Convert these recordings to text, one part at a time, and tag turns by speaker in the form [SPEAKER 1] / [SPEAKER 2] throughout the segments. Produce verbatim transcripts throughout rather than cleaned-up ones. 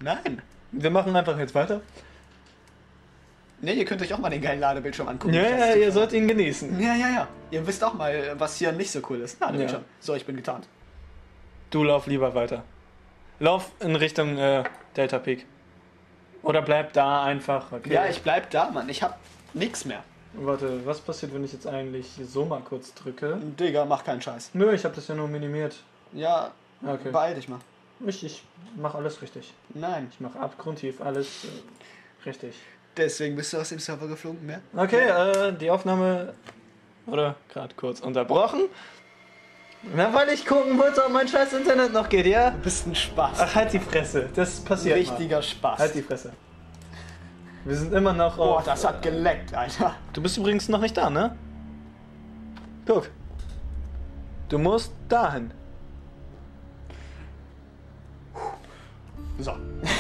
[SPEAKER 1] Nein.
[SPEAKER 2] Wir machen einfach jetzt weiter.
[SPEAKER 1] Ne, ihr könnt euch auch mal den geilen Ladebildschirm angucken.
[SPEAKER 2] Ja, ja, ihr sollt ihn genießen.
[SPEAKER 1] Ja, ja, ja. Ihr wisst auch mal, was hier nicht so cool ist. Ladebildschirm.
[SPEAKER 2] Ja.
[SPEAKER 1] So, ich bin getarnt.
[SPEAKER 2] Du lauf lieber weiter. Lauf in Richtung äh, Delta Peak. Oder bleib da einfach. Okay.
[SPEAKER 1] Ja, ich bleib da, Mann. Ich hab nix mehr.
[SPEAKER 2] Warte, was passiert, wenn ich jetzt eigentlich so mal kurz drücke?
[SPEAKER 1] Digga, mach keinen Scheiß.
[SPEAKER 2] Nö, ich habe das ja nur minimiert.
[SPEAKER 1] Ja,
[SPEAKER 2] Okay.
[SPEAKER 1] beeil dich mal.
[SPEAKER 2] Ich, ich mach alles richtig.
[SPEAKER 1] Nein.
[SPEAKER 2] Ich mach abgrundtief alles äh, richtig.
[SPEAKER 1] Deswegen bist du aus dem Server geflogen, mehr?
[SPEAKER 2] Okay, äh, die Aufnahme wurde gerade kurz unterbrochen. Na, weil ich gucken wollte, ob mein scheiß Internet noch geht, ja?
[SPEAKER 1] Du bist ein Spaß.
[SPEAKER 2] Ach, halt die Fresse. Das passiert
[SPEAKER 1] Richtiger
[SPEAKER 2] mal.
[SPEAKER 1] Spaß.
[SPEAKER 2] Halt die Fresse. Wir sind immer noch
[SPEAKER 1] Boah,
[SPEAKER 2] auf...
[SPEAKER 1] das hat geleckt, Alter.
[SPEAKER 2] Du bist übrigens noch nicht da, ne? Guck. Du musst dahin.
[SPEAKER 1] So.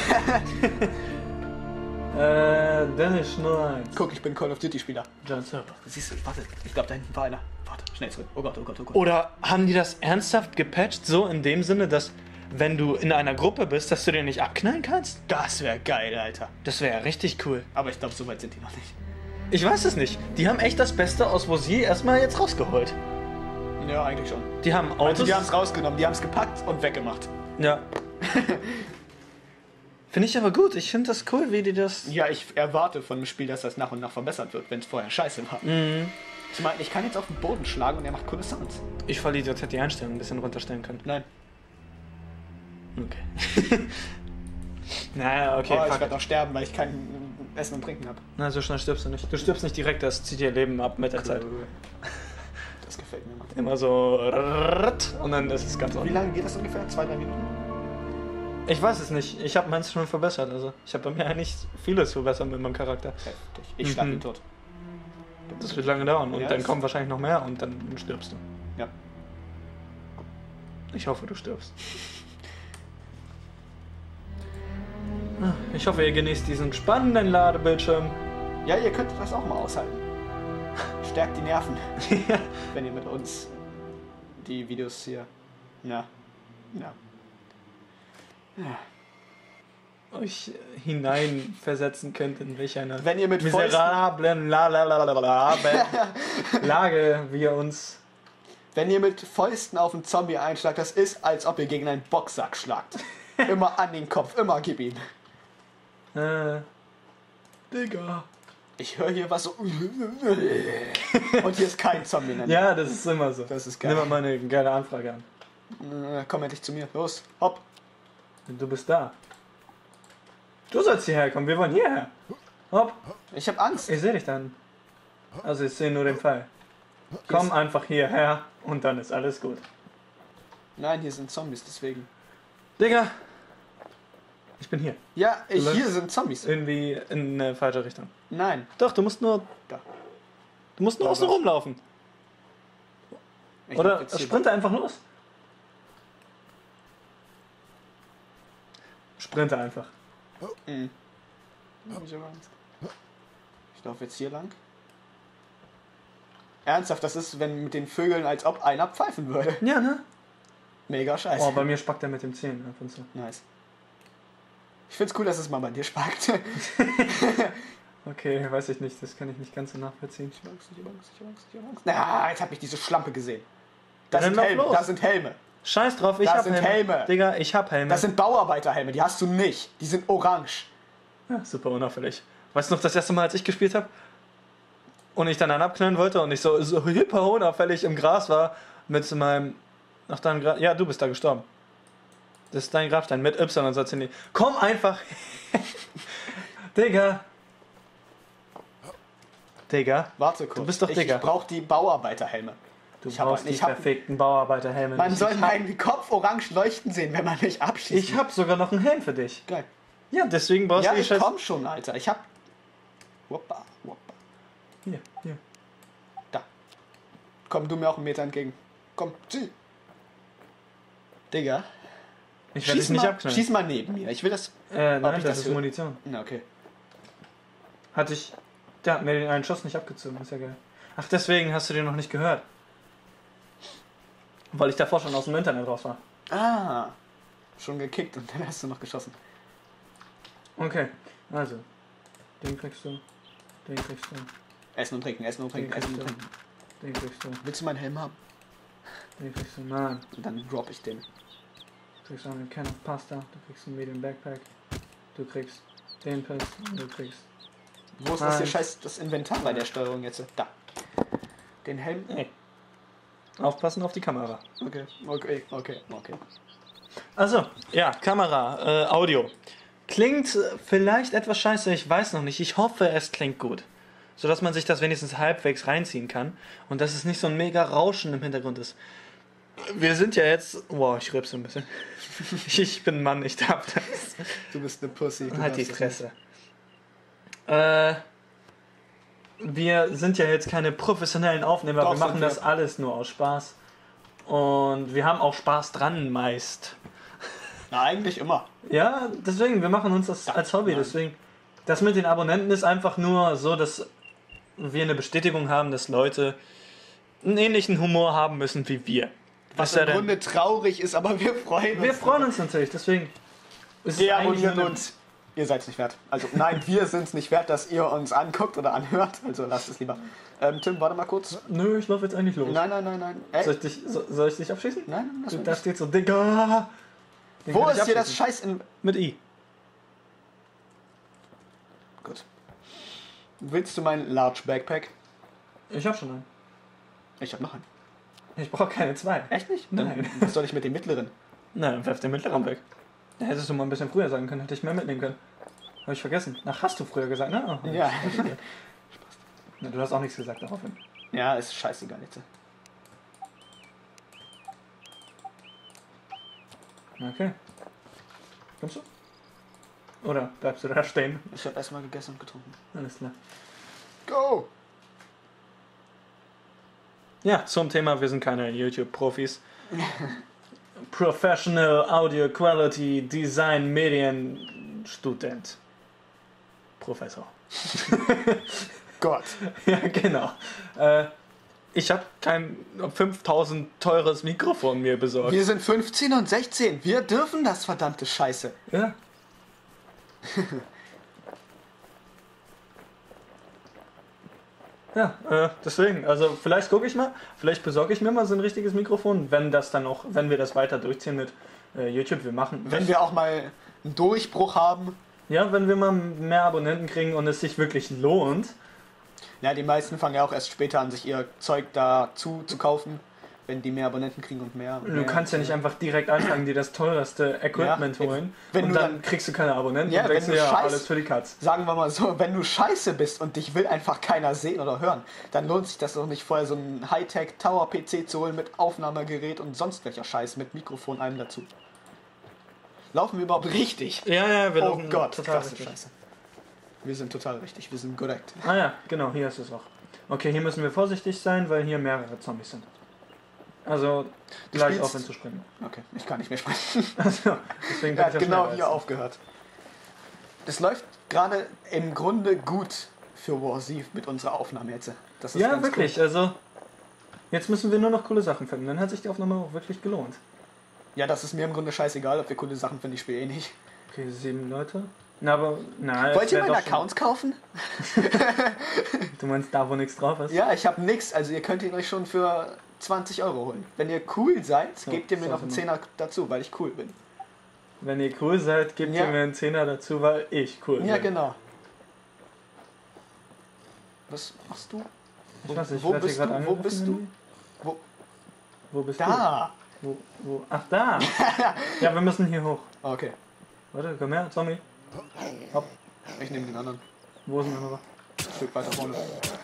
[SPEAKER 2] Äh, Dennis null eins.
[SPEAKER 1] Guck, ich bin Call of Duty Spieler.
[SPEAKER 2] John Server.
[SPEAKER 1] Siehst du, warte. Ich glaube, da hinten war einer. Warte, schnell zurück. Oh Gott, oh Gott, oh Gott.
[SPEAKER 2] Oder haben die das ernsthaft gepatcht, so in dem Sinne, dass wenn du in einer Gruppe bist, dass du den nicht abknallen kannst?
[SPEAKER 1] Das wäre geil, Alter.
[SPEAKER 2] Das wäre ja richtig cool.
[SPEAKER 1] Aber ich glaube, so weit sind die noch nicht.
[SPEAKER 2] Ich weiß es nicht. Die haben echt das Beste aus Wosier erstmal jetzt rausgeholt.
[SPEAKER 1] Ja, eigentlich schon.
[SPEAKER 2] Die haben Autos...
[SPEAKER 1] Also, die haben es rausgenommen, die haben es gepackt und weggemacht.
[SPEAKER 2] Ja. Finde ich aber gut. Ich finde das cool, wie die das...
[SPEAKER 1] Ja, ich erwarte von dem Spiel, dass das nach und nach verbessert wird, wenn es vorher scheiße war.
[SPEAKER 2] Mhm.
[SPEAKER 1] Ich meine, ich kann jetzt auf den Boden schlagen und er macht coole Sounds.
[SPEAKER 2] Ich verliere, jetzt hätte die Einstellung ein bisschen runterstellen können.
[SPEAKER 1] Nein.
[SPEAKER 2] Okay. naja, okay.
[SPEAKER 1] Oh, ich
[SPEAKER 2] fuck
[SPEAKER 1] werde
[SPEAKER 2] it.
[SPEAKER 1] noch sterben, weil ich kein Essen und Trinken habe.
[SPEAKER 2] Na, so schnell stirbst du nicht. Du stirbst nicht direkt, das zieht ihr Leben ab mit der Zeit.
[SPEAKER 1] Das gefällt mir, Mann.
[SPEAKER 2] Immer so... Und dann ist es ganz
[SPEAKER 1] Wie
[SPEAKER 2] ordentlich.
[SPEAKER 1] lange geht das ungefähr? Zwei, drei Minuten?
[SPEAKER 2] Ich weiß es nicht. Ich habe meins schon verbessert. Also ich habe bei mir eigentlich vieles verbessert mit meinem Charakter.
[SPEAKER 1] Heftig. Ich schlag
[SPEAKER 2] Mhm.
[SPEAKER 1] ihn tot.
[SPEAKER 2] Das wird lange dauern und
[SPEAKER 1] Ja,
[SPEAKER 2] dann
[SPEAKER 1] das-
[SPEAKER 2] kommen wahrscheinlich noch mehr und dann stirbst du.
[SPEAKER 1] Ja.
[SPEAKER 2] Ich hoffe, du stirbst. Ah, Ich hoffe, ihr genießt diesen spannenden Ladebildschirm.
[SPEAKER 1] Ja, ihr könnt das auch mal aushalten. Stärkt die Nerven,
[SPEAKER 2] Ja.
[SPEAKER 1] wenn ihr mit uns die Videos hier... Ja. Ja. Ja.
[SPEAKER 2] Euch hineinversetzen könnt, in welch einer
[SPEAKER 1] Wenn ihr mit Fäusten,
[SPEAKER 2] miserablen La La La La La Lage wir uns...
[SPEAKER 1] wenn ihr mit Fäusten auf einen Zombie einschlagt, das ist, als ob ihr gegen einen Boxsack schlagt. Immer an den Kopf, immer gib ihm.
[SPEAKER 2] Äh, Digga.
[SPEAKER 1] Ich höre hier was so... Und hier ist kein Zombie. Nein.
[SPEAKER 2] Ja, das ist immer so.
[SPEAKER 1] Das ist geil.
[SPEAKER 2] Nimm mal eine geile Anfrage an.
[SPEAKER 1] Äh, Komm endlich zu mir. Los, hopp.
[SPEAKER 2] Du bist da. Du sollst hierher kommen, wir wollen hierher. Hopp,
[SPEAKER 1] Ich hab Angst.
[SPEAKER 2] ich sehe dich dann. Also ich sehe nur den Fall. Komm einfach hierher und dann ist alles gut.
[SPEAKER 1] Nein, hier sind Zombies, deswegen.
[SPEAKER 2] Digga, ich bin hier.
[SPEAKER 1] Ja, ich,
[SPEAKER 2] läufst-
[SPEAKER 1] hier sind Zombies.
[SPEAKER 2] Irgendwie in eine falsche Richtung.
[SPEAKER 1] Nein.
[SPEAKER 2] Doch, du musst nur,
[SPEAKER 1] Da.
[SPEAKER 2] du musst nur
[SPEAKER 1] Da
[SPEAKER 2] außen
[SPEAKER 1] was.
[SPEAKER 2] rumlaufen.
[SPEAKER 1] Ich
[SPEAKER 2] Oder
[SPEAKER 1] lauf jetzt hier-
[SPEAKER 2] sprinte einfach los. Sprinte einfach.
[SPEAKER 1] Mhm. Ich hab Angst. Ich laufe jetzt hier lang. Ernsthaft, das ist, wenn mit den Vögeln, als ob einer pfeifen würde.
[SPEAKER 2] Ja, ne?
[SPEAKER 1] Mega scheiße.
[SPEAKER 2] Oh, bei mir spackt er mit dem Zehen ab und zu.
[SPEAKER 1] Nice. Ich find's cool, dass es mal bei dir spackt.
[SPEAKER 2] Okay, weiß ich nicht, das kann ich nicht ganz so nachvollziehen.
[SPEAKER 1] Ich hab Angst, ich hab Angst, ich hab Angst, ich hab Angst. Na, jetzt hab ich diese Schlampe gesehen. Das
[SPEAKER 2] Dann
[SPEAKER 1] sind
[SPEAKER 2] lauf
[SPEAKER 1] Helme,
[SPEAKER 2] los.
[SPEAKER 1] das sind Helme.
[SPEAKER 2] Scheiß drauf, ich
[SPEAKER 1] Das
[SPEAKER 2] hab
[SPEAKER 1] sind
[SPEAKER 2] Helme.
[SPEAKER 1] Helme.
[SPEAKER 2] Digga, ich hab Helme.
[SPEAKER 1] Das sind Bauarbeiterhelme, die hast du nicht. Die sind orange.
[SPEAKER 2] Ja, super unauffällig. Weißt du noch, das erste Mal, als ich gespielt habe und ich dann einen abknallen wollte und ich so, so hyper unauffällig im Gras war mit meinem... Ach, dein Gra ja, du bist da gestorben. Das ist dein Grabstein mit Y und so. Komm einfach. Digga. Digga.
[SPEAKER 1] Warte kurz.
[SPEAKER 2] Du bist doch
[SPEAKER 1] ich,
[SPEAKER 2] Digger.
[SPEAKER 1] Ich brauch die Bauarbeiterhelme.
[SPEAKER 2] Du
[SPEAKER 1] Ich hab-
[SPEAKER 2] brauchst die
[SPEAKER 1] ich hab-
[SPEAKER 2] perfekten Bauarbeiterhelme.
[SPEAKER 1] Man
[SPEAKER 2] nicht.
[SPEAKER 1] soll
[SPEAKER 2] ich,
[SPEAKER 1] meinen Kopf orange leuchten sehen, wenn man mich abschießt.
[SPEAKER 2] ich hab sogar noch einen Helm für dich.
[SPEAKER 1] Geil.
[SPEAKER 2] Ja, deswegen brauchst
[SPEAKER 1] Ja,
[SPEAKER 2] du die
[SPEAKER 1] ich
[SPEAKER 2] Scheiß...
[SPEAKER 1] komm schon, Alter. Ich hab... Woppa, woppa.
[SPEAKER 2] Hier, hier.
[SPEAKER 1] Da. Komm du mir auch einen Meter entgegen. Komm, zieh. Digga.
[SPEAKER 2] Ich werde dich
[SPEAKER 1] Schieß
[SPEAKER 2] nicht
[SPEAKER 1] mal,
[SPEAKER 2] abknallen.
[SPEAKER 1] schieß mal neben mir. Ich will das...
[SPEAKER 2] Äh,
[SPEAKER 1] Ob
[SPEAKER 2] nein,
[SPEAKER 1] ich
[SPEAKER 2] das,
[SPEAKER 1] das
[SPEAKER 2] ist
[SPEAKER 1] höre?
[SPEAKER 2] Munition.
[SPEAKER 1] Na, okay.
[SPEAKER 2] Hatte ich... Der hat mir den einen Schuss nicht abgezogen, ist ja geil. Ach, deswegen hast du den noch nicht gehört. Weil ich davor schon aus dem Internet raus war.
[SPEAKER 1] Ah. Schon gekickt und dann hast du noch geschossen.
[SPEAKER 2] Okay, also. Den kriegst du. Den kriegst du.
[SPEAKER 1] Essen und trinken, essen und
[SPEAKER 2] Den
[SPEAKER 1] trinken, essen
[SPEAKER 2] kriegst
[SPEAKER 1] und
[SPEAKER 2] du.
[SPEAKER 1] trinken.
[SPEAKER 2] Den kriegst du.
[SPEAKER 1] Willst du meinen Helm haben?
[SPEAKER 2] Den kriegst du. Nein.
[SPEAKER 1] Und dann drop ich den.
[SPEAKER 2] Du kriegst auch eine Can of Pasta. Du kriegst einen Medium Backpack. Du kriegst den Piss. Und du kriegst.
[SPEAKER 1] Wo ist das hier
[SPEAKER 2] Nein.
[SPEAKER 1] scheiß das Inventar bei der Steuerung jetzt? Da. Den Helm.
[SPEAKER 2] Hey. Aufpassen auf die Kamera.
[SPEAKER 1] Okay, okay, okay, okay.
[SPEAKER 2] Also, ja, Kamera, äh, Audio. Klingt äh, vielleicht etwas scheiße, ich weiß noch nicht. Ich hoffe, es klingt gut. Sodass man sich das wenigstens halbwegs reinziehen kann. Und dass es nicht so ein mega Rauschen im Hintergrund ist. Wir sind ja jetzt... Wow, ich rülpse ein bisschen. Ich bin ein Mann, ich darf das.
[SPEAKER 1] Du bist eine Pussy. Du
[SPEAKER 2] Halt die
[SPEAKER 1] darfst das
[SPEAKER 2] Fresse. Äh, wir sind ja jetzt keine professionellen Aufnehmer,
[SPEAKER 1] Doch,
[SPEAKER 2] wir machen
[SPEAKER 1] sind wir.
[SPEAKER 2] das alles nur aus Spaß. Und wir haben auch Spaß dran meist.
[SPEAKER 1] nicht. Na, eigentlich immer.
[SPEAKER 2] Ja, deswegen, wir machen uns das
[SPEAKER 1] Ja,
[SPEAKER 2] als Hobby.
[SPEAKER 1] nein.
[SPEAKER 2] Deswegen, das mit den Abonnenten ist einfach nur so, dass wir eine Bestätigung haben, dass Leute einen ähnlichen Humor haben müssen wie wir.
[SPEAKER 1] Was
[SPEAKER 2] Ist ja
[SPEAKER 1] im
[SPEAKER 2] dann-
[SPEAKER 1] Grunde traurig ist, aber wir freuen uns.
[SPEAKER 2] wir freuen uns natürlich, deswegen. ist es
[SPEAKER 1] Wir
[SPEAKER 2] eigentlich
[SPEAKER 1] abonnieren
[SPEAKER 2] nur eine-
[SPEAKER 1] uns. Ihr seid es nicht wert. Also nein, wir sind es nicht wert, dass ihr uns anguckt oder anhört. Also lasst es lieber. Ähm, Tim, warte mal kurz.
[SPEAKER 2] Nö, ich laufe jetzt eigentlich los.
[SPEAKER 1] Nein, nein, nein, nein. Ey,
[SPEAKER 2] Soll, ich dich, so, soll ich dich abschießen?
[SPEAKER 1] nein, lass
[SPEAKER 2] Du,
[SPEAKER 1] mich
[SPEAKER 2] da
[SPEAKER 1] nicht.
[SPEAKER 2] steht so, Digga. Den
[SPEAKER 1] Wo
[SPEAKER 2] kann ich
[SPEAKER 1] ist hier das
[SPEAKER 2] abschießen.
[SPEAKER 1] Scheiß in...
[SPEAKER 2] Mit I.
[SPEAKER 1] Gut. Willst du meinen Large Backpack?
[SPEAKER 2] Ich hab schon einen.
[SPEAKER 1] Ich hab noch einen.
[SPEAKER 2] Ich brauche keine zwei.
[SPEAKER 1] Echt nicht?
[SPEAKER 2] Nein.
[SPEAKER 1] Dann, was soll ich mit dem mittleren?
[SPEAKER 2] Nein, werf den mittleren weg. Da hättest du mal ein bisschen früher sagen können, hätte ich mehr mitnehmen können. Habe ich vergessen. Ach, hast du früher gesagt, ne? Oh,
[SPEAKER 1] Ja.
[SPEAKER 2] Na, du hast auch nichts gesagt daraufhin.
[SPEAKER 1] Ja, ist scheißegal jetzt.
[SPEAKER 2] Okay. Kommst du? Oder bleibst du da stehen?
[SPEAKER 1] Ich hab erstmal gegessen und getrunken.
[SPEAKER 2] Alles klar.
[SPEAKER 1] Go!
[SPEAKER 2] Ja, zum Thema, wir sind keine YouTube-Profis. Professional Audio Quality Design Medien Student. Professor.
[SPEAKER 1] Gott.
[SPEAKER 2] Ja, genau. Äh, ich habe kein fünftausend teures Mikrofon mir besorgt.
[SPEAKER 1] Wir sind fünfzehn und sechzehn. Wir dürfen das, verdammte Scheiße.
[SPEAKER 2] Ja. Ja, äh, deswegen, also vielleicht gucke ich mal, vielleicht besorge ich mir mal so ein richtiges Mikrofon, wenn das dann auch, wenn wir das weiter durchziehen mit äh, YouTube, wir machen.
[SPEAKER 1] Wenn wir auch mal einen Durchbruch haben.
[SPEAKER 2] Ja, wenn wir mal mehr Abonnenten kriegen und es sich wirklich lohnt.
[SPEAKER 1] Ja, die meisten fangen ja auch erst später an, sich ihr Zeug dazu zu kaufen, wenn die mehr Abonnenten kriegen und mehr. Und
[SPEAKER 2] Du
[SPEAKER 1] mehr.
[SPEAKER 2] kannst ja nicht einfach direkt anfangen, dir das teuerste Equipment
[SPEAKER 1] Ja,
[SPEAKER 2] holen
[SPEAKER 1] wenn
[SPEAKER 2] und
[SPEAKER 1] du
[SPEAKER 2] dann,
[SPEAKER 1] dann-
[SPEAKER 2] kriegst du keine Abonnenten
[SPEAKER 1] Ja,
[SPEAKER 2] und
[SPEAKER 1] wenn
[SPEAKER 2] denkst
[SPEAKER 1] du
[SPEAKER 2] dir, ja,
[SPEAKER 1] Scheiß-
[SPEAKER 2] alles für die Katz.
[SPEAKER 1] Sagen wir mal so, wenn du scheiße bist und dich will einfach keiner sehen oder hören, dann lohnt sich das doch nicht vorher so einen Hightech-Tower-P C zu holen mit Aufnahmegerät und sonst welcher Scheiß mit Mikrofon allem dazu. Laufen wir überhaupt richtig?
[SPEAKER 2] Ja, ja, wir
[SPEAKER 1] Oh
[SPEAKER 2] laufen
[SPEAKER 1] Gott,
[SPEAKER 2] total
[SPEAKER 1] krasse
[SPEAKER 2] richtig.
[SPEAKER 1] Scheiße. Wir sind total richtig, wir sind korrekt.
[SPEAKER 2] Ah ja, genau, hier ist es auch. Okay, hier müssen wir vorsichtig sein, weil hier mehrere Zombies sind. Also
[SPEAKER 1] Du
[SPEAKER 2] gleich
[SPEAKER 1] spielst-
[SPEAKER 2] aufhören zu springen.
[SPEAKER 1] Okay, ich kann nicht mehr sprechen.
[SPEAKER 2] Also, deswegen
[SPEAKER 1] Er
[SPEAKER 2] kann
[SPEAKER 1] hat
[SPEAKER 2] ich ja
[SPEAKER 1] genau
[SPEAKER 2] schneller
[SPEAKER 1] hier
[SPEAKER 2] essen.
[SPEAKER 1] aufgehört. Das läuft gerade im Grunde gut für Warsive mit unserer Aufnahme jetzt. Das ist
[SPEAKER 2] Ja,
[SPEAKER 1] ganz
[SPEAKER 2] wirklich. Also jetzt müssen wir nur noch coole Sachen finden. Dann hat sich die Aufnahme auch wirklich gelohnt.
[SPEAKER 1] Cool. Ja, das ist mir im Grunde scheißegal, ob wir coole Sachen finden, ich spiele eh nicht.
[SPEAKER 2] Okay, sieben Leute. Na, aber na,
[SPEAKER 1] Wollt
[SPEAKER 2] es
[SPEAKER 1] ihr
[SPEAKER 2] wär
[SPEAKER 1] meine
[SPEAKER 2] doch schon-
[SPEAKER 1] Accounts kaufen?
[SPEAKER 2] Du meinst da, wo nichts drauf ist?
[SPEAKER 1] Ja, ich habe nix. Also ihr könnt ihn euch schon für zwanzig Euro holen. Wenn ihr cool seid,
[SPEAKER 2] So,
[SPEAKER 1] gebt ihr mir
[SPEAKER 2] so
[SPEAKER 1] noch einen
[SPEAKER 2] sind
[SPEAKER 1] Zehner dazu, weil ich cool bin.
[SPEAKER 2] Wenn ihr cool seid, gebt
[SPEAKER 1] Ja.
[SPEAKER 2] ihr mir einen Zehner dazu, weil ich cool
[SPEAKER 1] Ja,
[SPEAKER 2] bin.
[SPEAKER 1] genau. Was machst du?
[SPEAKER 2] Ich weiß nicht,
[SPEAKER 1] Wo
[SPEAKER 2] werd hier
[SPEAKER 1] bist
[SPEAKER 2] grad
[SPEAKER 1] du? Wo
[SPEAKER 2] angegriffen
[SPEAKER 1] bist du?
[SPEAKER 2] irgendwie?
[SPEAKER 1] Wo?
[SPEAKER 2] Wo bist du?
[SPEAKER 1] Da!
[SPEAKER 2] Wo, wo? Ach, da! Ja, wir müssen hier hoch.
[SPEAKER 1] Okay,
[SPEAKER 2] Warte, komm her, Zombie. Hopp.
[SPEAKER 1] ich nehme den anderen.
[SPEAKER 2] Wo ist ein anderer?
[SPEAKER 1] Ein Stück weiter vorne.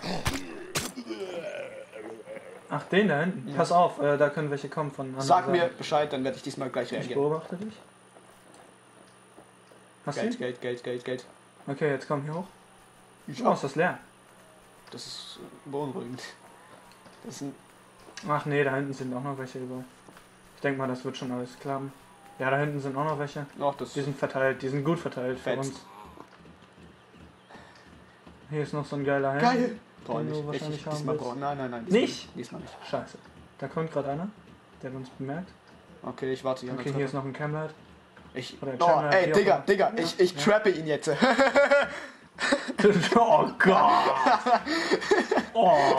[SPEAKER 2] Ach, den da hinten.
[SPEAKER 1] Ja.
[SPEAKER 2] Pass auf, äh, da können welche kommen von anderen
[SPEAKER 1] Sag mir
[SPEAKER 2] Seite.
[SPEAKER 1] Bescheid, dann werde ich diesmal gleich
[SPEAKER 2] Ich
[SPEAKER 1] reagieren.
[SPEAKER 2] beobachte dich. Hast du
[SPEAKER 1] Geld,
[SPEAKER 2] ihn?
[SPEAKER 1] Geld, Geld, Geld, Geld.
[SPEAKER 2] Okay, jetzt komm hier hoch.
[SPEAKER 1] Ich
[SPEAKER 2] Oh, ist das leer?
[SPEAKER 1] Das ist beunruhigend. Das sind.
[SPEAKER 2] Ach nee, da hinten sind auch noch welche überall. Ich denke mal, das wird schon alles klappen. Ja, da hinten sind auch noch welche.
[SPEAKER 1] Ach, das
[SPEAKER 2] Die sind verteilt, die sind gut verteilt für
[SPEAKER 1] Fetzt.
[SPEAKER 2] uns. Hier ist noch so ein geiler Helm.
[SPEAKER 1] geil! Brauche
[SPEAKER 2] Den du
[SPEAKER 1] ich nicht.
[SPEAKER 2] wahrscheinlich
[SPEAKER 1] Ich,
[SPEAKER 2] haben
[SPEAKER 1] diesmal
[SPEAKER 2] willst.
[SPEAKER 1] brauche Nein, nein, nein. Diesmal
[SPEAKER 2] Nicht?
[SPEAKER 1] Diesmal nicht.
[SPEAKER 2] Scheiße. Da kommt gerade einer, der hat uns bemerkt.
[SPEAKER 1] Okay, ich warte hier an
[SPEAKER 2] Okay,
[SPEAKER 1] der
[SPEAKER 2] hier ist
[SPEAKER 1] Treppe.
[SPEAKER 2] noch ein Camlight.
[SPEAKER 1] Ich,
[SPEAKER 2] Oder
[SPEAKER 1] oh,
[SPEAKER 2] Chandler,
[SPEAKER 1] ey,
[SPEAKER 2] wie auch
[SPEAKER 1] Digga,
[SPEAKER 2] immer.
[SPEAKER 1] Digga,
[SPEAKER 2] Ja,
[SPEAKER 1] ich, ich
[SPEAKER 2] ja.
[SPEAKER 1] trappe ihn jetzt.
[SPEAKER 2] Oh Gott! Oh!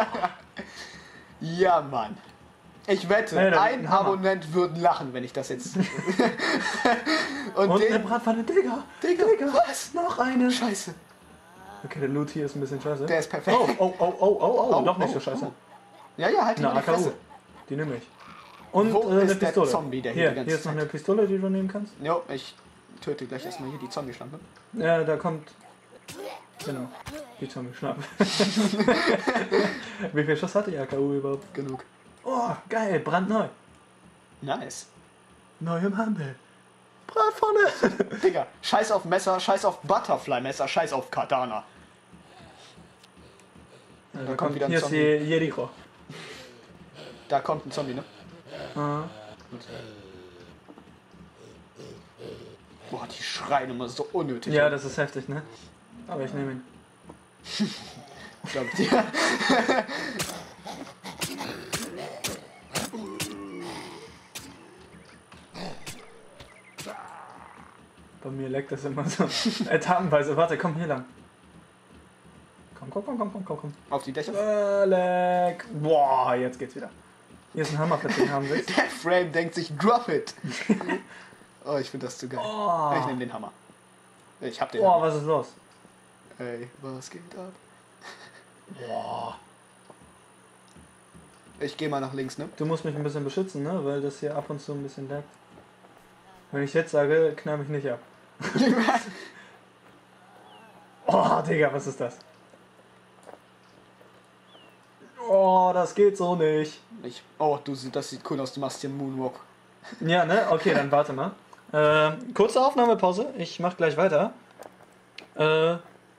[SPEAKER 1] Ja, Mann. Ich wette,
[SPEAKER 2] Hey, da-
[SPEAKER 1] ein
[SPEAKER 2] Hammer.
[SPEAKER 1] Abonnent würde lachen, wenn ich das jetzt... Und,
[SPEAKER 2] Und
[SPEAKER 1] den...
[SPEAKER 2] eine Bratpfanne, Digga!
[SPEAKER 1] Digga, was?
[SPEAKER 2] Noch eine!
[SPEAKER 1] Scheiße.
[SPEAKER 2] Okay, der Loot hier ist ein bisschen scheiße.
[SPEAKER 1] Der ist perfekt.
[SPEAKER 2] Oh, oh, oh, oh, oh, oh,
[SPEAKER 1] Oh,
[SPEAKER 2] doch nicht
[SPEAKER 1] oh,
[SPEAKER 2] so scheiße.
[SPEAKER 1] oh. Ja, ja, halt ihn
[SPEAKER 2] Eine
[SPEAKER 1] in die
[SPEAKER 2] A K U.
[SPEAKER 1] Fresse.
[SPEAKER 2] Die nehme ich. Und
[SPEAKER 1] Wo
[SPEAKER 2] äh, eine
[SPEAKER 1] ist der
[SPEAKER 2] Pistole.
[SPEAKER 1] Zombie, der hier
[SPEAKER 2] hier,
[SPEAKER 1] die ganze
[SPEAKER 2] hier ist noch
[SPEAKER 1] Zeit-
[SPEAKER 2] eine Pistole, die du nehmen kannst.
[SPEAKER 1] Jo, ich töte gleich erstmal hier die Zombie-Schlampe.
[SPEAKER 2] Ja, da kommt. Genau. Die Zombie-Schnappe. Wie viel Schuss hatte die A K U überhaupt?
[SPEAKER 1] Genug.
[SPEAKER 2] Oh, geil, brandneu.
[SPEAKER 1] Nice.
[SPEAKER 2] Neu im Handel. Bratpfanne.
[SPEAKER 1] Digga, scheiß auf Messer, scheiß auf Butterfly-Messer, scheiß auf Katana.
[SPEAKER 2] Ja, da
[SPEAKER 1] kommt
[SPEAKER 2] kommt
[SPEAKER 1] wieder ein
[SPEAKER 2] hier ist
[SPEAKER 1] Zombie.
[SPEAKER 2] die Jericho.
[SPEAKER 1] Da kommt ein Zombie, ne?
[SPEAKER 2] Ah.
[SPEAKER 1] Boah, die schreien immer so unnötig.
[SPEAKER 2] Ja, das ist heftig, ne? Aber ich nehme ihn.
[SPEAKER 1] Glaubt ihr?
[SPEAKER 2] Bei mir leckt das immer so etappenweise. Warte, komm hier lang. Komm, komm, komm, komm, komm, komm, komm.
[SPEAKER 1] Auf die Dächer?
[SPEAKER 2] Äh, leck. Boah, jetzt geht's wieder. Hier ist ein Hammer für zehn Haben sechs.
[SPEAKER 1] Der Frame denkt sich, drop it. Oh, ich finde das zu geil.
[SPEAKER 2] Oh.
[SPEAKER 1] Ich nehme den Hammer. Ich hab den
[SPEAKER 2] Boah,
[SPEAKER 1] Hammer.
[SPEAKER 2] was ist los?
[SPEAKER 1] Ey, was geht ab?
[SPEAKER 2] Boah.
[SPEAKER 1] Ich gehe mal nach links, ne?
[SPEAKER 2] Du musst mich ein bisschen beschützen, ne? Weil das hier ab und zu ein bisschen leckt. Wenn ich jetzt sage, knall mich nicht ab. Oh, Digga, was ist das? Oh, das geht so nicht.
[SPEAKER 1] Ich, oh, du, das sieht cool aus, du machst hier einen Moonwalk.
[SPEAKER 2] Ja, ne? Okay, dann warte mal. Äh, kurze Aufnahmepause. Ich mach gleich weiter. Äh,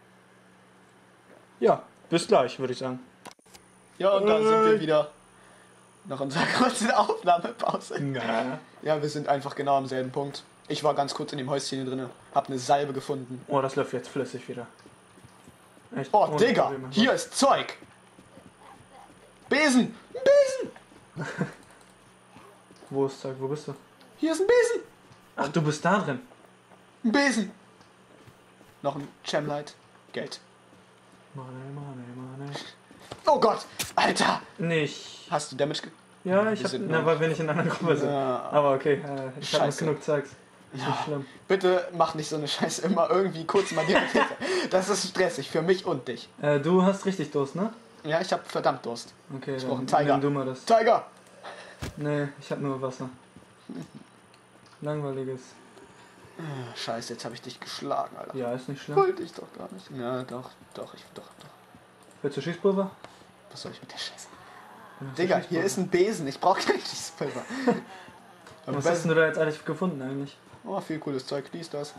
[SPEAKER 2] ja, bis gleich, würde ich sagen.
[SPEAKER 1] Ja, und da sind
[SPEAKER 2] Äh.
[SPEAKER 1] wir wieder. Nach unserer kurzen Aufnahmepause.
[SPEAKER 2] Ja.
[SPEAKER 1] Ja, wir sind einfach genau am selben Punkt. Ich war ganz kurz in dem Häuschen hier drin, hab eine Salbe gefunden.
[SPEAKER 2] Oh, das läuft jetzt flüssig wieder. Echt?
[SPEAKER 1] Oh,
[SPEAKER 2] ohne
[SPEAKER 1] Digga,
[SPEAKER 2] Probleme.
[SPEAKER 1] hier ist Zeug. Besen, ein Besen.
[SPEAKER 2] Wo ist Zeug? Wo bist du?
[SPEAKER 1] Hier ist ein Besen.
[SPEAKER 2] Ach, du bist da drin.
[SPEAKER 1] Ein Besen. Noch ein Gemlight. Geld.
[SPEAKER 2] Money, money, money.
[SPEAKER 1] Oh Gott, Alter.
[SPEAKER 2] Nicht.
[SPEAKER 1] Hast du Damage ge...
[SPEAKER 2] Ja,
[SPEAKER 1] Wir
[SPEAKER 2] ich hab.
[SPEAKER 1] sind
[SPEAKER 2] Na,
[SPEAKER 1] noch-
[SPEAKER 2] weil wir nicht in einer Gruppe sind.
[SPEAKER 1] Ja.
[SPEAKER 2] Aber okay, äh, ich hab noch
[SPEAKER 1] Scheiße.
[SPEAKER 2] genug Zeugs. Ist
[SPEAKER 1] Ja.
[SPEAKER 2] nicht schlimm.
[SPEAKER 1] Bitte mach nicht so eine Scheiße immer irgendwie kurz mal direkt hinter. Das ist stressig für mich und dich.
[SPEAKER 2] Äh, du hast richtig Durst, ne?
[SPEAKER 1] Ja, ich hab verdammt Durst.
[SPEAKER 2] Okay,
[SPEAKER 1] Ich
[SPEAKER 2] dann
[SPEAKER 1] brauch einen Tiger.
[SPEAKER 2] nimm du mal das.
[SPEAKER 1] Tiger!
[SPEAKER 2] Nee, ich hab nur Wasser. Langweiliges.
[SPEAKER 1] Ah, Scheiße, jetzt habe ich dich geschlagen, Alter.
[SPEAKER 2] Ja, ist nicht schlimm.
[SPEAKER 1] Wollte ich doch gar nicht. Ja, doch, doch, ich, doch, doch.
[SPEAKER 2] Willst du Schießpulver?
[SPEAKER 1] Was soll ich mit der Scheiße?
[SPEAKER 2] Willst du
[SPEAKER 1] Digga,
[SPEAKER 2] Schießpulver?
[SPEAKER 1] hier ist ein Besen. Ich brauche kein Schießpulver. Am
[SPEAKER 2] Was hast
[SPEAKER 1] besten-
[SPEAKER 2] denn du da jetzt eigentlich gefunden eigentlich?
[SPEAKER 1] Oh, viel cooles Zeug. Dies, das.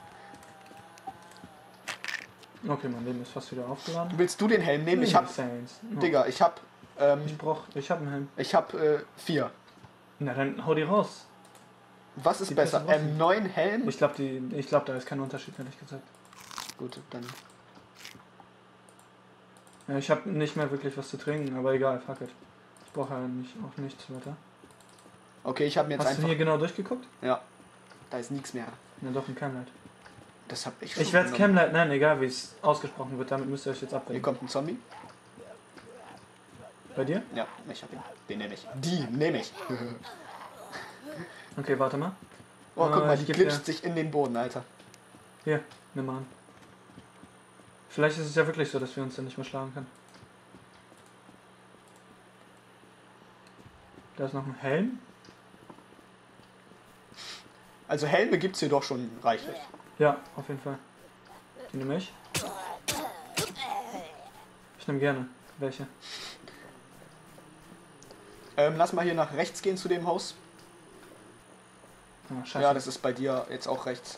[SPEAKER 2] Okay, mein Leben ist fast wieder aufgeladen.
[SPEAKER 1] Willst du den Helm nehmen? Ich hab,
[SPEAKER 2] Saints. No.
[SPEAKER 1] Digga, ich hab,
[SPEAKER 2] Ich
[SPEAKER 1] ähm,
[SPEAKER 2] brauch. Ich hab einen Helm.
[SPEAKER 1] ich hab äh, vier.
[SPEAKER 2] Na dann hau die raus.
[SPEAKER 1] Was ist
[SPEAKER 2] Die
[SPEAKER 1] besser?
[SPEAKER 2] besten Waffen.
[SPEAKER 1] M neun Helm?
[SPEAKER 2] Ich glaube, die. Ich glaube, da ist kein Unterschied, ehrlich gesagt.
[SPEAKER 1] Gut, dann.
[SPEAKER 2] Ja, ich habe nicht mehr wirklich was zu trinken, aber egal, fuck it. Ich brauche ja nicht, auch nichts weiter.
[SPEAKER 1] Okay, ich habe mir jetzt
[SPEAKER 2] Hast
[SPEAKER 1] einfach.
[SPEAKER 2] du hier genau durchgeguckt?
[SPEAKER 1] Ja. Da ist nichts mehr.
[SPEAKER 2] Na doch, ein Camlight.
[SPEAKER 1] Das hab ich schon.
[SPEAKER 2] Ich werde es
[SPEAKER 1] genommen.
[SPEAKER 2] Camlight nennen, egal wie es ausgesprochen wird, damit müsst ihr euch jetzt
[SPEAKER 1] Hier
[SPEAKER 2] abwägen.
[SPEAKER 1] kommt ein Zombie.
[SPEAKER 2] Bei dir?
[SPEAKER 1] Ja, ich hab ihn. Den nehme ich. Die nehme ich.
[SPEAKER 2] Okay, warte mal.
[SPEAKER 1] Oh, guck
[SPEAKER 2] Äh,
[SPEAKER 1] mal,
[SPEAKER 2] ich
[SPEAKER 1] die
[SPEAKER 2] geb
[SPEAKER 1] glitscht
[SPEAKER 2] dir-
[SPEAKER 1] sich in den Boden, Alter.
[SPEAKER 2] Hier, nimm mal an. Vielleicht ist es ja wirklich so, dass wir uns dann nicht mehr schlagen können. Da ist noch ein Helm.
[SPEAKER 1] Also Helme gibt's hier doch schon reichlich.
[SPEAKER 2] Ja, auf jeden Fall. Die nehme ich. Ich nehme gerne welche.
[SPEAKER 1] Ähm, lass mal hier nach rechts gehen zu dem Haus.
[SPEAKER 2] Ah, scheiße.
[SPEAKER 1] Ja, das ist bei dir jetzt auch rechts.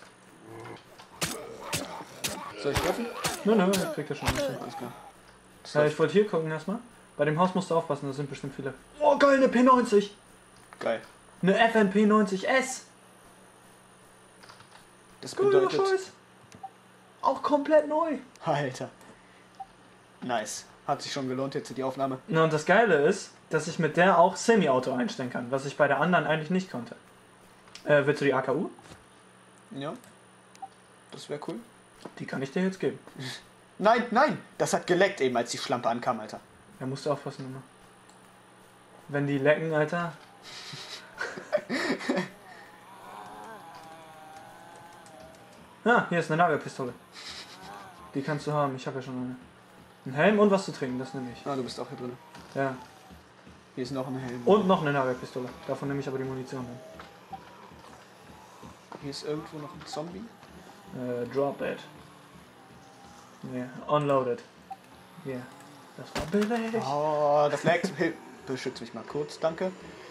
[SPEAKER 1] Soll ich treffen?
[SPEAKER 2] Nö, nö, das kriegt er schon. Nicht.
[SPEAKER 1] Alles klar.
[SPEAKER 2] Ja, ich wollte hier gucken erstmal. Bei dem Haus musst du aufpassen, da sind bestimmt viele. Oh, geil, eine P neunzig.
[SPEAKER 1] Geil.
[SPEAKER 2] Eine F N P neunzig S.
[SPEAKER 1] Das
[SPEAKER 2] Geiler
[SPEAKER 1] bedeutet...
[SPEAKER 2] Scheiß. Auch komplett neu.
[SPEAKER 1] Alter. Nice. Hat sich schon gelohnt jetzt die Aufnahme.
[SPEAKER 2] Na, und das Geile ist, dass ich mit der auch Semi-Auto einstellen kann, was ich bei der anderen eigentlich nicht konnte. Äh, willst du die A K U?
[SPEAKER 1] Ja. Das wäre cool.
[SPEAKER 2] Die kann ich dir jetzt geben.
[SPEAKER 1] Nein, nein! Das hat geleckt eben, als die Schlampe ankam, Alter.
[SPEAKER 2] Da musst du aufpassen immer. Wenn die lecken, Alter. Ah, hier ist eine Nagelpistole. Die kannst du haben, ich habe ja schon eine. Ein Helm und was zu trinken, das nehme ich.
[SPEAKER 1] Ah, du bist auch hier drin.
[SPEAKER 2] Ja.
[SPEAKER 1] Hier ist noch ein Helm.
[SPEAKER 2] Und noch eine Nagelpistole. Davon nehme ich aber die Munition an.
[SPEAKER 1] Hier ist irgendwo noch ein Zombie.
[SPEAKER 2] Äh, drop it. Nee, unloaded. Yeah. Das war billig.
[SPEAKER 1] Oh, das leckt. Hilf. Beschütze mich mal kurz, danke.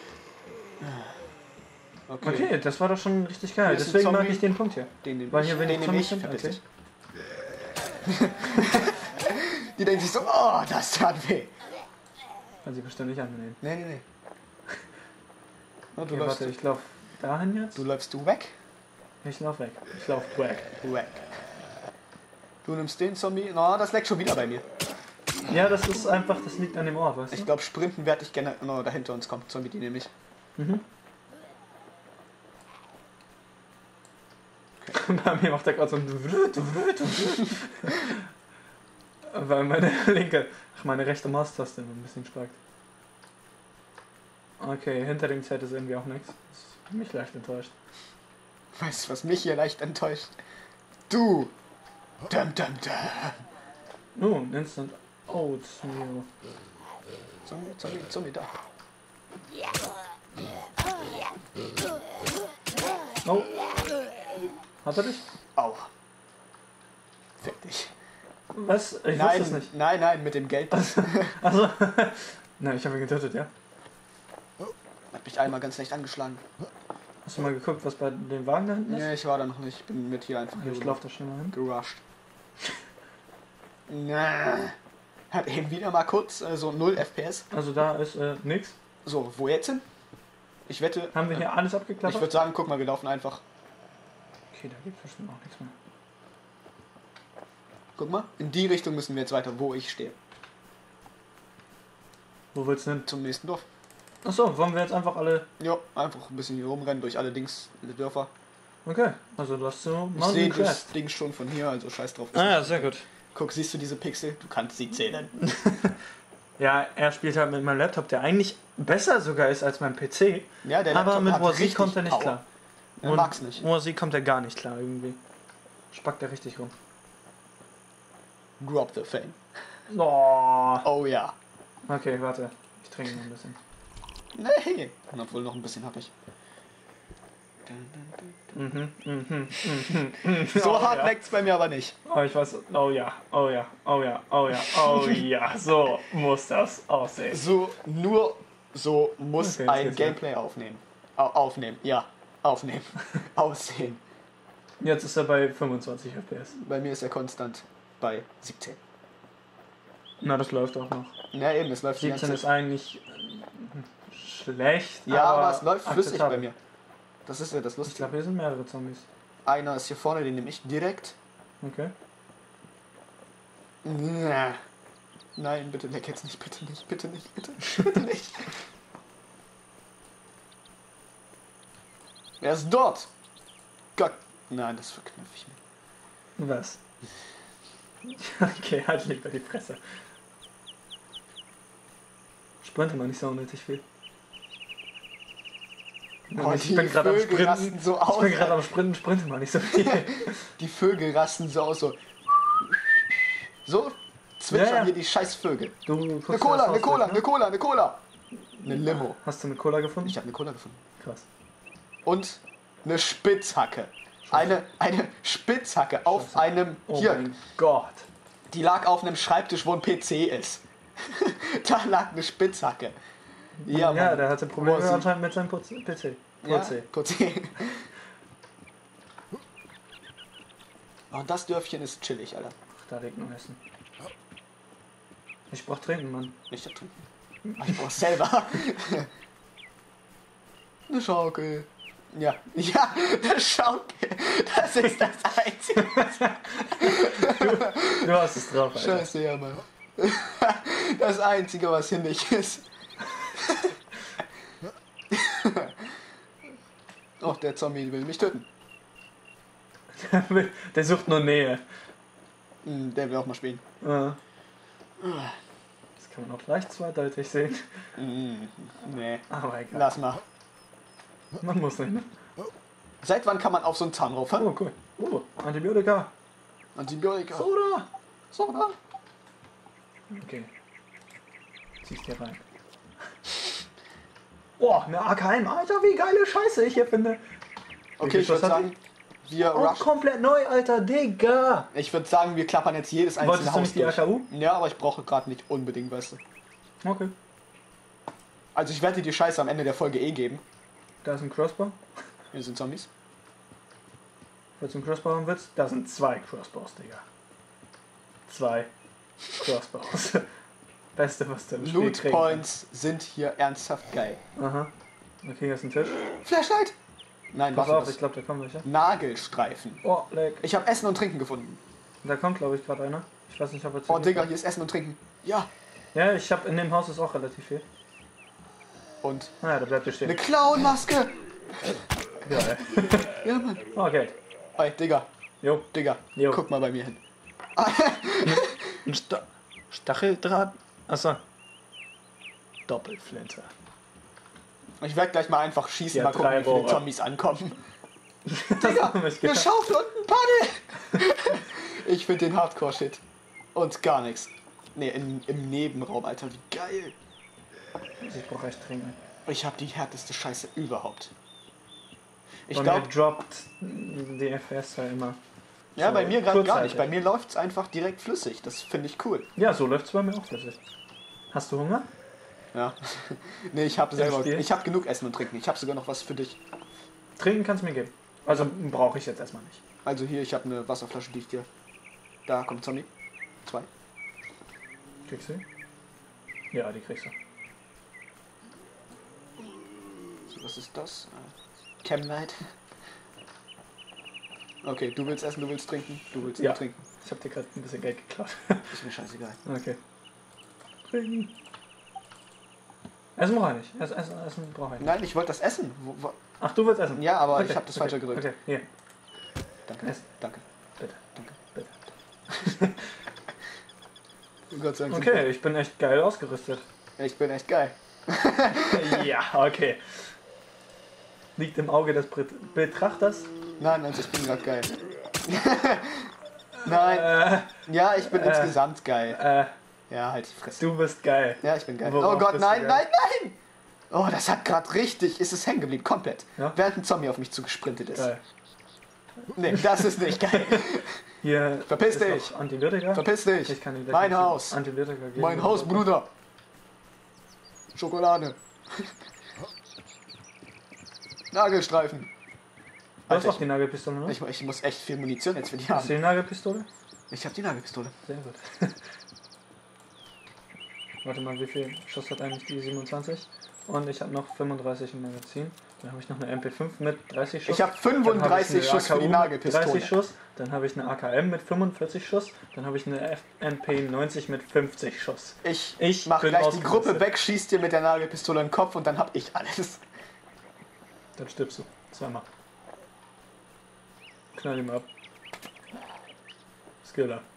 [SPEAKER 1] Okay.
[SPEAKER 2] Okay, das war doch schon richtig geil.
[SPEAKER 1] Hier ist ein
[SPEAKER 2] Deswegen mag
[SPEAKER 1] Zombie.
[SPEAKER 2] ich den Punkt hier.
[SPEAKER 1] Den nehme
[SPEAKER 2] Weil
[SPEAKER 1] ich.
[SPEAKER 2] hier wenig
[SPEAKER 1] Den nehme ich.
[SPEAKER 2] Zombies sind.
[SPEAKER 1] Verpiss
[SPEAKER 2] Okay.
[SPEAKER 1] dich. Die denken sich so, oh, das tat weh.
[SPEAKER 2] Kann sie bestimmt nicht annehmen.
[SPEAKER 1] Nee, nee, nee. Oh, du,
[SPEAKER 2] Okay,
[SPEAKER 1] läufst,
[SPEAKER 2] warte, ich lauf dahin jetzt.
[SPEAKER 1] du läufst du weg?
[SPEAKER 2] Ich lauf weg. Ich lauf weg.
[SPEAKER 1] Weg. Du nimmst den Zombie. No, das leckt schon wieder bei mir.
[SPEAKER 2] Ja, das ist einfach, das liegt an dem Ort, weißt du?
[SPEAKER 1] Ich glaube, sprinten werde ich gerne. No, da hinter uns kommt Zombie, die nehme ich.
[SPEAKER 2] Mhm. Okay. Bei mir macht er gerade so ein weil meine linke, ach, meine rechte Maustaste immer ein bisschen spackt. Okay, hinter dem Z ist irgendwie auch nichts. Das hat mich leicht enttäuscht.
[SPEAKER 1] Weißt du, was mich hier leicht enttäuscht? Du! Dum, dum, dum.
[SPEAKER 2] Oh, ein Instant Oatmeal.
[SPEAKER 1] Zombie, Zombie, Zombie, da.
[SPEAKER 2] Oh. Hat er dich?
[SPEAKER 1] Au. Fick dich.
[SPEAKER 2] Was? Ich
[SPEAKER 1] Nein,
[SPEAKER 2] wusste es nicht.
[SPEAKER 1] nein, nein, mit dem Geld. Das
[SPEAKER 2] Also, nein, ich habe ihn getötet, ja.
[SPEAKER 1] hat mich einmal ganz leicht angeschlagen.
[SPEAKER 2] Hast du mal geguckt, was bei dem Wagen da hinten ist?
[SPEAKER 1] Nee, ich war da noch nicht. Ich bin mit hier einfach
[SPEAKER 2] Ich laufe da schnell mal hin.
[SPEAKER 1] gerusht. Na. Hat eben wieder mal kurz äh, so null F P S.
[SPEAKER 2] Also da ist äh, nix.
[SPEAKER 1] So, wo jetzt hin? Ich wette.
[SPEAKER 2] Haben wir hier alles
[SPEAKER 1] Ich
[SPEAKER 2] abgeklappert?
[SPEAKER 1] würde sagen, guck mal, wir laufen einfach.
[SPEAKER 2] Okay, da gibt es bestimmt auch nichts mehr.
[SPEAKER 1] Guck mal, in die Richtung müssen wir jetzt weiter, wo ich stehe.
[SPEAKER 2] Wo willst du hin?
[SPEAKER 1] Zum nächsten Dorf.
[SPEAKER 2] Achso, wollen wir jetzt einfach alle...
[SPEAKER 1] Ja, einfach ein bisschen hier rumrennen durch alle Dings, alle Dörfer.
[SPEAKER 2] Okay, also du hast so
[SPEAKER 1] Ich sehe
[SPEAKER 2] Mountain
[SPEAKER 1] das
[SPEAKER 2] Crest.
[SPEAKER 1] Ding schon von hier, also scheiß drauf.
[SPEAKER 2] Ah ja, sehr gut.
[SPEAKER 1] Guck, siehst du diese Pixel? Du kannst sie zählen.
[SPEAKER 2] Ja, er spielt halt mit meinem Laptop, der eigentlich besser sogar ist als mein P C.
[SPEAKER 1] Ja, der
[SPEAKER 2] Aber
[SPEAKER 1] Laptop
[SPEAKER 2] mit
[SPEAKER 1] hat
[SPEAKER 2] Musik
[SPEAKER 1] richtig
[SPEAKER 2] kommt er nicht
[SPEAKER 1] Power.
[SPEAKER 2] klar.
[SPEAKER 1] Er
[SPEAKER 2] Und
[SPEAKER 1] mag's nicht.
[SPEAKER 2] Musik kommt er gar nicht klar irgendwie. Spackt er richtig rum.
[SPEAKER 1] Drop the Fame.
[SPEAKER 2] Oh.
[SPEAKER 1] Oh ja.
[SPEAKER 2] Okay, warte. Ich trinke noch ein bisschen.
[SPEAKER 1] Nee. Und obwohl noch ein bisschen habe ich.
[SPEAKER 2] Mhm, mhm, mhm, mhm.
[SPEAKER 1] So
[SPEAKER 2] Oh,
[SPEAKER 1] hart
[SPEAKER 2] ja.
[SPEAKER 1] leckt's bei mir aber nicht.
[SPEAKER 2] Oh, ich weiß. Oh ja, oh ja, oh ja, oh ja, oh ja. So muss das aussehen.
[SPEAKER 1] So, nur so muss
[SPEAKER 2] Okay, jetzt
[SPEAKER 1] ein
[SPEAKER 2] geht's
[SPEAKER 1] Gameplay aufnehmen. Au aufnehmen, ja. Aufnehmen. Aussehen.
[SPEAKER 2] Jetzt ist er bei fünfundzwanzig F P S.
[SPEAKER 1] Bei mir ist er konstant bei siebzehn.
[SPEAKER 2] Na, das läuft auch noch.
[SPEAKER 1] Na eben, es läuft die
[SPEAKER 2] siebzehn
[SPEAKER 1] ganze
[SPEAKER 2] ist eigentlich äh, schlecht.
[SPEAKER 1] Ja, aber, es läuft flüssig
[SPEAKER 2] akzeptabel.
[SPEAKER 1] bei mir. Das ist ja das
[SPEAKER 2] Ich
[SPEAKER 1] Lustige.
[SPEAKER 2] glaube, hier sind mehrere Zombies.
[SPEAKER 1] Einer ist hier vorne, den nehme ich direkt.
[SPEAKER 2] Okay.
[SPEAKER 1] Na. Nein, bitte leck jetzt nicht, bitte nicht, bitte nicht, bitte, bitte nicht. Er ist dort. Gott. Nein, das verknüpfe ich mir.
[SPEAKER 2] Was? Okay, halt lieber die Fresse. Sprinte mal nicht so unnötig viel.
[SPEAKER 1] Oh,
[SPEAKER 2] ich
[SPEAKER 1] die
[SPEAKER 2] bin gerade am
[SPEAKER 1] Vögel rasten
[SPEAKER 2] Sprinten.
[SPEAKER 1] so aus.
[SPEAKER 2] Ich bin gerade am Sprinten, sprinte mal nicht so viel.
[SPEAKER 1] Die Vögel rasten so aus, so. So zwitschern
[SPEAKER 2] Ja, ja.
[SPEAKER 1] hier die scheiß Vögel.
[SPEAKER 2] Du
[SPEAKER 1] Eine
[SPEAKER 2] guckst
[SPEAKER 1] Cola,
[SPEAKER 2] das
[SPEAKER 1] eine
[SPEAKER 2] aus,
[SPEAKER 1] Cola,
[SPEAKER 2] ne?
[SPEAKER 1] eine Cola, eine Cola. Eine Limo.
[SPEAKER 2] Hast du eine Cola gefunden?
[SPEAKER 1] Ich habe eine Cola gefunden.
[SPEAKER 2] Krass.
[SPEAKER 1] Und eine Spitzhacke. Eine, eine Spitzhacke auf
[SPEAKER 2] Scheiße.
[SPEAKER 1] einem.
[SPEAKER 2] Oh
[SPEAKER 1] Hier,
[SPEAKER 2] mein Gott.
[SPEAKER 1] die lag auf einem Schreibtisch, wo ein P C ist. Da lag eine Spitzhacke. Ja,
[SPEAKER 2] Ja,
[SPEAKER 1] Mann.
[SPEAKER 2] der hatte Probleme
[SPEAKER 1] Musik.
[SPEAKER 2] anscheinend mit seinem P C.
[SPEAKER 1] Ja,
[SPEAKER 2] P C.
[SPEAKER 1] P C. Oh, das Dörfchen ist chillig, Alter.
[SPEAKER 2] Ach, da liegt noch Essen. Ich brauch trinken, Mann.
[SPEAKER 1] Nicht trinken. Ich brauch's selber. Eine Schaukel. Ja, ja, eine Schaukel. Das ist das Einzige.
[SPEAKER 2] Du hast es drauf, Alter.
[SPEAKER 1] Scheiße, ja, Mann. Das Einzige, was hinnig ist. Oh, der Zombie will mich töten.
[SPEAKER 2] Der sucht nur Nähe.
[SPEAKER 1] Hm, der will auch mal spielen.
[SPEAKER 2] Ja. Das kann man auch leicht zweideutig sehen.
[SPEAKER 1] Hm, nee,
[SPEAKER 2] Aber egal.
[SPEAKER 1] lass mal.
[SPEAKER 2] Man muss nicht, ne?
[SPEAKER 1] Seit wann kann man auf so einen Zahn rauf?
[SPEAKER 2] Oh, cool. Oh, Antibiotika.
[SPEAKER 1] Antibiotika.
[SPEAKER 2] Soda.
[SPEAKER 1] Soda.
[SPEAKER 2] Okay. Zieh's dir rein. Oh, eine A K M. Alter, wie geile Scheiße ich hier finde.
[SPEAKER 1] Okay, ich würde sagen, wir
[SPEAKER 2] Oh,
[SPEAKER 1] rushen.
[SPEAKER 2] komplett neu, Alter, Digga.
[SPEAKER 1] Ich würde sagen, wir klappern jetzt jedes einzelne
[SPEAKER 2] Wolltest du
[SPEAKER 1] Haus
[SPEAKER 2] nicht die
[SPEAKER 1] durch.
[SPEAKER 2] A K U?
[SPEAKER 1] Ja, aber ich brauche gerade nicht unbedingt, weißt du.
[SPEAKER 2] Okay.
[SPEAKER 1] Also ich werde dir die Scheiße am Ende der Folge eh geben.
[SPEAKER 2] Da ist ein Crossbow.
[SPEAKER 1] Hier sind Zombies.
[SPEAKER 2] Falls du einen Crossbow haben willst, da sind zwei Crossbows, Digga. Zwei Crossbows. Beste, was du im Spiel
[SPEAKER 1] Loot
[SPEAKER 2] kriegen
[SPEAKER 1] Points sind hier ernsthaft geil.
[SPEAKER 2] kannst. Aha. Okay, hier ist ein Tisch.
[SPEAKER 1] Flashlight! Nein,
[SPEAKER 2] Pass
[SPEAKER 1] warte,
[SPEAKER 2] auf, ich
[SPEAKER 1] das
[SPEAKER 2] glaube, da kommen welche.
[SPEAKER 1] Nagelstreifen.
[SPEAKER 2] Oh, leck.
[SPEAKER 1] Ich habe Essen und Trinken gefunden.
[SPEAKER 2] Da kommt, glaube ich, gerade einer. Ich weiß nicht, ob er zu
[SPEAKER 1] Oh,
[SPEAKER 2] dir
[SPEAKER 1] Digga,
[SPEAKER 2] kommt.
[SPEAKER 1] hier ist Essen und Trinken. Ja.
[SPEAKER 2] Ja, ich habe in dem Haus ist auch relativ viel.
[SPEAKER 1] Und
[SPEAKER 2] Naja, da bleibt ihr
[SPEAKER 1] eine
[SPEAKER 2] stehen.
[SPEAKER 1] Clownmaske.
[SPEAKER 2] Geil.
[SPEAKER 1] Ja, Mann.
[SPEAKER 2] Oh, Geld.
[SPEAKER 1] Ey, Digga,
[SPEAKER 2] Jo.
[SPEAKER 1] Digga,
[SPEAKER 2] Jo.
[SPEAKER 1] guck mal bei mir hin.
[SPEAKER 2] Ein Sta Stacheldraht. Achso. Doppelflinte.
[SPEAKER 1] Ich werde gleich mal einfach schießen,
[SPEAKER 2] Ja,
[SPEAKER 1] mal gucken,
[SPEAKER 2] drei
[SPEAKER 1] wie viele
[SPEAKER 2] Rohre.
[SPEAKER 1] Zombies ankommen.
[SPEAKER 2] Digga,
[SPEAKER 1] Eine Schaufel und ein Paddel. Ich finde den Hardcore-Shit. Und gar nichts. Ne, im, im Nebenraum, Alter, wie geil.
[SPEAKER 2] Ich brauche echt trinken.
[SPEAKER 1] Ich habe die härteste Scheiße überhaupt. Ich
[SPEAKER 2] Und mir
[SPEAKER 1] glaube,
[SPEAKER 2] droppt die F P S halt immer.
[SPEAKER 1] ja,
[SPEAKER 2] so
[SPEAKER 1] bei mir gerade gar nicht.
[SPEAKER 2] kurzzeitig.
[SPEAKER 1] Bei mir läuft es einfach direkt flüssig. Das finde ich cool.
[SPEAKER 2] Ja, so läuft es bei mir auch flüssig. Hast du Hunger?
[SPEAKER 1] Ja. Nee, ich habe selber,
[SPEAKER 2] Spiel?
[SPEAKER 1] ich habe genug Essen und Trinken. Ich habe sogar noch was für dich.
[SPEAKER 2] Trinken kannst du mir geben. Also brauche ich jetzt erstmal nicht.
[SPEAKER 1] Also hier, ich habe eine Wasserflasche, die ich dir... Da kommt Zombie. Zwei.
[SPEAKER 2] Kriegst du? Ja, die kriegst du.
[SPEAKER 1] So, was ist das? Äh, Chemlight. Okay, du willst essen, du willst trinken, du willst
[SPEAKER 2] Ja.
[SPEAKER 1] nur trinken.
[SPEAKER 2] Ich habe dir gerade ein bisschen Geld geklaut.
[SPEAKER 1] Ist mir scheißegal.
[SPEAKER 2] Okay. Trinken. Essen brauche ich nicht. Essen, Essen, Essen brauche ich nicht.
[SPEAKER 1] Nein, ich wollte das essen. Wo, wo,
[SPEAKER 2] Ach, du willst essen?
[SPEAKER 1] ja, aber
[SPEAKER 2] Okay,
[SPEAKER 1] ich habe das
[SPEAKER 2] okay,
[SPEAKER 1] falsche gedrückt.
[SPEAKER 2] Okay, hier.
[SPEAKER 1] Danke,
[SPEAKER 2] Essen.
[SPEAKER 1] danke,
[SPEAKER 2] Bitte,
[SPEAKER 1] danke.
[SPEAKER 2] bitte.
[SPEAKER 1] Gott sei Dank.
[SPEAKER 2] Okay, ich bin echt geil ausgerüstet.
[SPEAKER 1] Ich bin echt geil.
[SPEAKER 2] Ja, okay. Liegt im Auge des Bet- Betrachters.
[SPEAKER 1] Nein, also ich bin gerade geil. Nein,
[SPEAKER 2] Äh,
[SPEAKER 1] ja, ich bin
[SPEAKER 2] äh,
[SPEAKER 1] insgesamt geil.
[SPEAKER 2] äh,
[SPEAKER 1] Ja, halt die Fresse.
[SPEAKER 2] du bist geil.
[SPEAKER 1] Ja, ich bin geil.
[SPEAKER 2] Worauf
[SPEAKER 1] Oh Gott,
[SPEAKER 2] bist du
[SPEAKER 1] nein,
[SPEAKER 2] geil?
[SPEAKER 1] nein, nein! Oh, das hat gerade richtig, ist es hängen geblieben, komplett.
[SPEAKER 2] Ja?
[SPEAKER 1] Während ein Zombie auf mich zugesprintet ist.
[SPEAKER 2] Geil.
[SPEAKER 1] Nee, das ist nicht geil.
[SPEAKER 2] Hier
[SPEAKER 1] Verpiss
[SPEAKER 2] ist
[SPEAKER 1] dich.
[SPEAKER 2] noch Antibiotika.
[SPEAKER 1] Verpiss dich.
[SPEAKER 2] Ich kann dir gleich
[SPEAKER 1] Mein
[SPEAKER 2] noch
[SPEAKER 1] Haus.
[SPEAKER 2] Antibiotika geben.
[SPEAKER 1] Mein Haus, Bruder. Schokolade. Nagelstreifen.
[SPEAKER 2] Du hast
[SPEAKER 1] Alter,
[SPEAKER 2] auch die Nagelpistole, ne?
[SPEAKER 1] ich, ich muss echt viel Munition jetzt für die
[SPEAKER 2] Hast du
[SPEAKER 1] haben.
[SPEAKER 2] die Nagelpistole?
[SPEAKER 1] Ich habe die Nagelpistole.
[SPEAKER 2] Sehr gut. Warte mal, wie viel Schuss hat eigentlich die siebenundzwanzig? Und ich habe noch fünfunddreißig im Magazin. Dann habe ich noch eine M P fünf mit dreißig Schuss.
[SPEAKER 1] Ich habe
[SPEAKER 2] Dann
[SPEAKER 1] fünfunddreißig
[SPEAKER 2] ich eine
[SPEAKER 1] Schuss für die
[SPEAKER 2] A K U mit
[SPEAKER 1] Nagelpistole.
[SPEAKER 2] dreißig Schuss. Dann habe ich eine A K M mit fünfundvierzig Schuss. Dann habe ich eine F M P neunzig mit fünfzig Schuss.
[SPEAKER 1] Ich,
[SPEAKER 2] Ich
[SPEAKER 1] mach
[SPEAKER 2] bin
[SPEAKER 1] gleich die
[SPEAKER 2] ausgerüstet.
[SPEAKER 1] Gruppe weg, schieß dir mit der Nagelpistole in den Kopf und dann hab ich alles.
[SPEAKER 2] Dann stirbst du. Zweimal. Knall ihm ab. Skiller.